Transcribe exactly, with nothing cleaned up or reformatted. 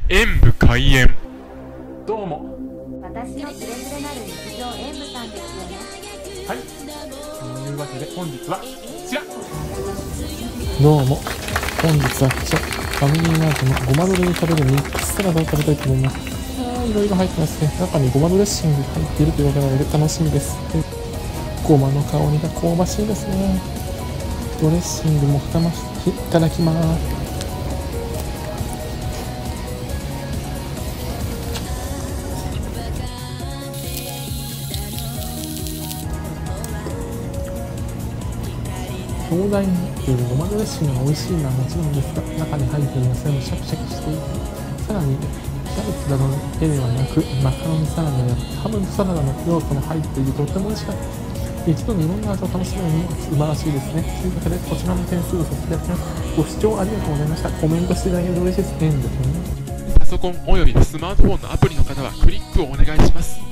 演武開演。 どうも。 私のつれづれなる日常演武さんですよね。 はい。というわけで本日はこちら。 どうも。本日はこちら、ファミリーマートのごまドレで食べるミックスサラダを食べたいと思います。あー、いろいろ入ってますね。中にごまドレッシングが入っているということなので楽しみです。でごまの香りが香ばしいですね。ドレッシングもふたましいただきます。壮大になっているごまドレッシングが美味しいのはもちろんですが、中に入っている野菜もシャキシャキしていて、さらにキャベツなどだけではなくマカロニサラダやハムサラダの要素も入っていてとっても美味しかったです。一度にいろんな味を楽しめるのも素晴らしいですね。というわけでこちらの点数をさせていただきます。ご視聴ありがとうございました。コメントしていただけると嬉しいですね。 パソコンおよびスマートフォンのアプリの方はクリックをお願いします。